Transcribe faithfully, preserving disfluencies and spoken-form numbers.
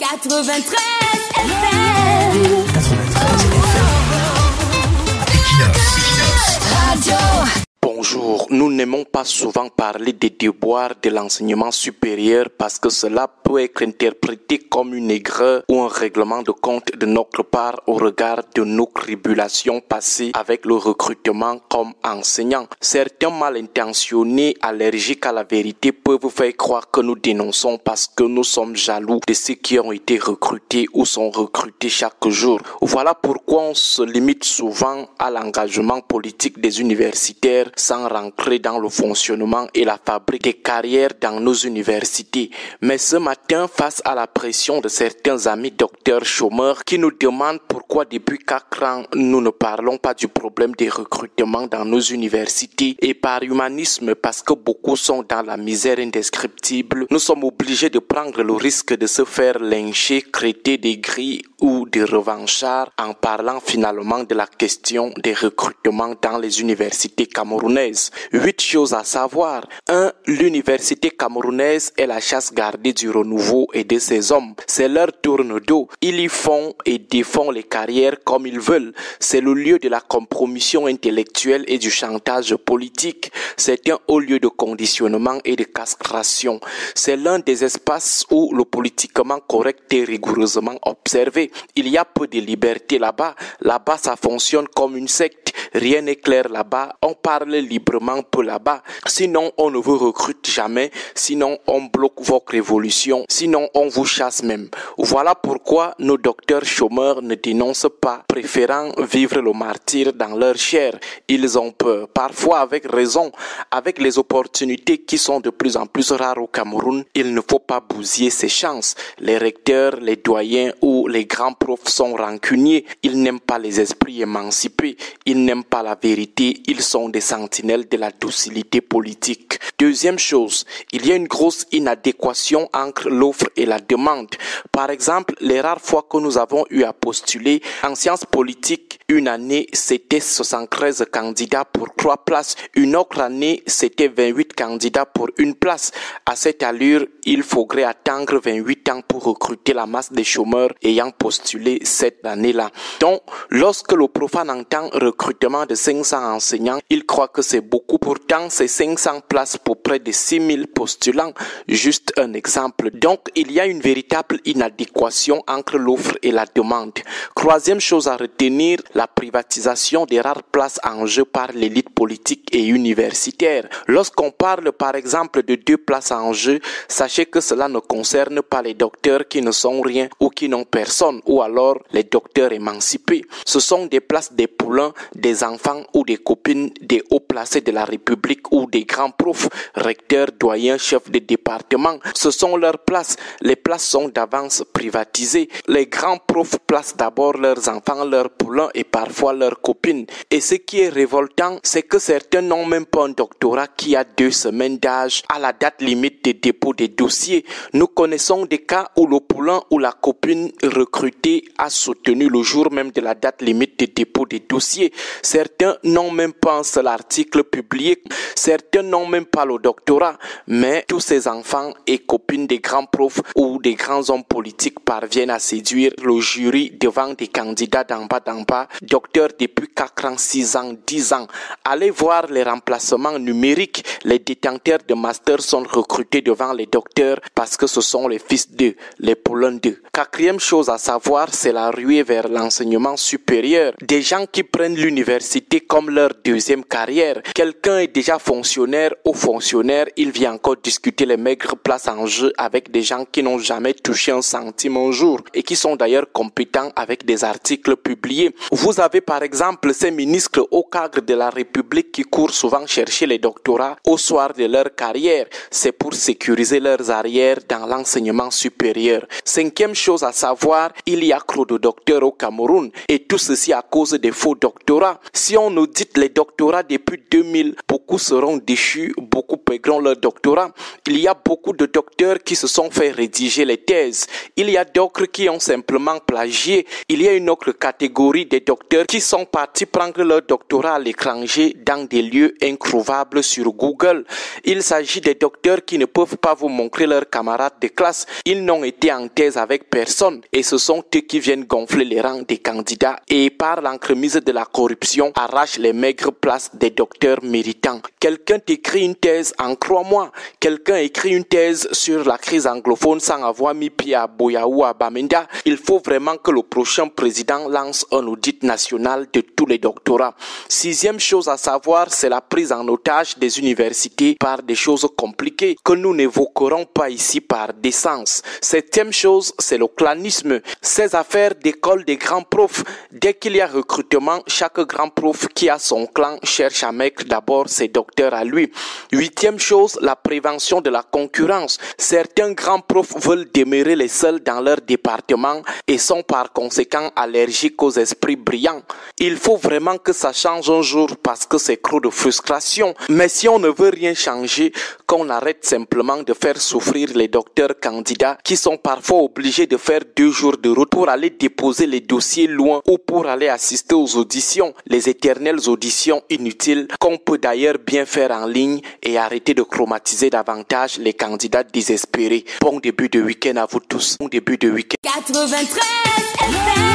quatre-vingt-treize F M. quatre-vingt-treize F M. Equinox. Radio. Bonjour, nous n'aimons pas souvent parler des devoirs de l'enseignement supérieur parce que cela peut être interprété comme une aigreur ou un règlement de compte de notre part au regard de nos tribulations passées avec le recrutement comme enseignant. Certains mal intentionnés, allergiques à la vérité peuvent faire croire que nous dénonçons parce que nous sommes jaloux de ceux qui ont été recrutés ou sont recrutés chaque jour. Voilà pourquoi on se limite souvent à l'engagement politique des universitaires sans rentrer dans le fonctionnement et la fabrique des carrières dans nos universités. Mais ce matin, face à la pression de certains amis docteurs chômeurs qui nous demandent pourquoi depuis quatre ans nous ne parlons pas du problème des recrutements dans nos universités et par humanisme parce que beaucoup sont dans la misère indescriptible, nous sommes obligés de prendre le risque de se faire lyncher, traiter des grilles ou des revanchards en parlant finalement de la question des recrutements dans les universités camerounaises. Huit choses à savoir. un. L'université camerounaise est la chasse gardée du renouveau et de ses hommes. C'est leur tourne-dos. Ils y font et défont les carrières comme ils veulent. C'est le lieu de la compromission intellectuelle et du chantage politique. C'est un haut lieu de conditionnement et de castration. C'est l'un des espaces où le politiquement correct est rigoureusement observé. Il y a peu de liberté là-bas. Là-bas, ça fonctionne comme une secte. Rien n'est clair là-bas. On parle librement peu là-bas. Sinon, on ne vous recrute jamais. Sinon, on bloque votre évolution. Sinon, on vous chasse même. Voilà pourquoi nos docteurs chômeurs ne dénoncent pas, préférant vivre le martyre dans leur chair. Ils ont peur, parfois avec raison. Avec les opportunités qui sont de plus en plus rares au Cameroun, il ne faut pas bousiller ses chances. Les recteurs, les doyens ou les grands profs sont rancuniers. Ils n'aiment pas les esprits émancipés. Ils n'aiment pas la vérité. Ils sont des sentinelles de la docilité politique. Deuxième chose, il y a une grosse inadéquation entre l'offre et la demande. Par exemple, les rares fois que nous avons eu à postuler en sciences politiques, une année, c'était soixante-treize candidats pour trois places. Une autre année, c'était vingt-huit candidats pour une place. À cette allure, il faudrait attendre vingt-huit ans pour recruter la masse des chômeurs ayant postulé cette année-là. Donc, lorsque le profane entend recrutement de cinq cents enseignants, il croit que c'est beaucoup. Pourtant, c'est cinq cents places pour près de six mille postulants. Juste un exemple. Donc, il y a une véritable inadéquation entre l'offre et la demande. Troisième chose à retenir, la privatisation des rares places en jeu par l'élite politique et universitaire. Lorsqu'on parle par exemple de deux places en jeu, sachez que cela ne concerne pas les docteurs qui ne sont rien ou qui n'ont personne, ou alors les docteurs émancipés. Ce sont des places des poulains, des enfants ou des copines des hauts placés de la République ou des grands profs, recteurs, doyens, chefs de département. Ce sont leurs places. Les places sont d'avance privatisées. Les grands profs placent d'abord leurs enfants, leurs poulains et parfois leurs copines. Et ce qui est révoltant, c'est que certains n'ont même pas un doctorat qui a deux semaines d'âge à la date limite de dépôt des dossiers. Nous connaissons des cas où le poulain ou la copine recrutée a soutenu le jour même de la date limite de dépôt des dossiers. Certains n'ont même pas un seul article publié. Certains n'ont même pas le doctorat. Mais tous ces enfants et copines des grands profs ou des grands hommes politiques parviennent à séduire le jury devant des candidats d'en bas d'en bas, docteurs depuis quatre ans, six ans, dix ans. Allez voir les remplacements numériques. Les détenteurs de master sont recrutés devant les docteurs parce que ce sont les fils d'eux, les poulains d'eux. Quatrième chose à savoir, c'est la ruée vers l'enseignement supérieur. Des gens qui prennent l'université comme leur deuxième carrière. Quelqu'un est déjà fonctionnaire ou fonctionnaire, il vient encore discuter les maigres places en jeu avec des gens qui n'ont jamais touché un centime un jour et qui sont d'ailleurs compétents avec des articles publiés. Vous avez par exemple ces ministres au cadre de la République qui courent souvent chercher les doctorats au soir de leur carrière. C'est pour sécuriser leurs arrières dans l'enseignement supérieur. Cinquième chose à savoir, il y a trop de docteurs au Cameroun et tout ceci à cause des faux doctorats. Si on audite les doctorats depuis deux mille, beaucoup seront déchus, beaucoup intégrant leur doctorat. Il y a beaucoup de docteurs qui se sont fait rédiger les thèses. Il y a d'autres qui ont simplement plagié. Il y a une autre catégorie des docteurs qui sont partis prendre leur doctorat à l'étranger dans des lieux incrouvables sur Google. Il s'agit des docteurs qui ne peuvent pas vous montrer leurs camarades de classe. Ils n'ont été en thèse avec personne et ce sont eux qui viennent gonfler les rangs des candidats et par l'entremise de la corruption arrachent les maigres places des docteurs méritants. Quelqu'un t'écrit une thèse en crois-moi. Quelqu'un écrit une thèse sur la crise anglophone sans avoir mis pied à Boya ou à Bamenda. Il faut vraiment que le prochain président lance un audit national de tous les doctorats. Sixième chose à savoir, c'est la prise en otage des universités par des choses compliquées que nous n'évoquerons pas ici par décence. Septième chose, c'est le clanisme. Ces affaires d'école des grands profs. Dès qu'il y a recrutement, chaque grand prof qui a son clan cherche à mettre d'abord ses docteurs à lui. Huitième chose, la prévention de la concurrence. Certains grands profs veulent demeurer les seuls dans leur département et sont par conséquent allergiques aux esprits brillants. Il faut vraiment que ça change un jour parce que c'est trop de frustration. Mais si on ne veut rien changer, qu'on arrête simplement de faire souffrir les docteurs candidats qui sont parfois obligés de faire deux jours de route pour aller déposer les dossiers loin ou pour aller assister aux auditions, les éternelles auditions inutiles qu'on peut d'ailleurs bien faire en ligne et arrêter de chromatiser davantage les candidats désespérés. Bon début de week-end à vous tous. Bon début de week-end. quatre-vingt-treize F M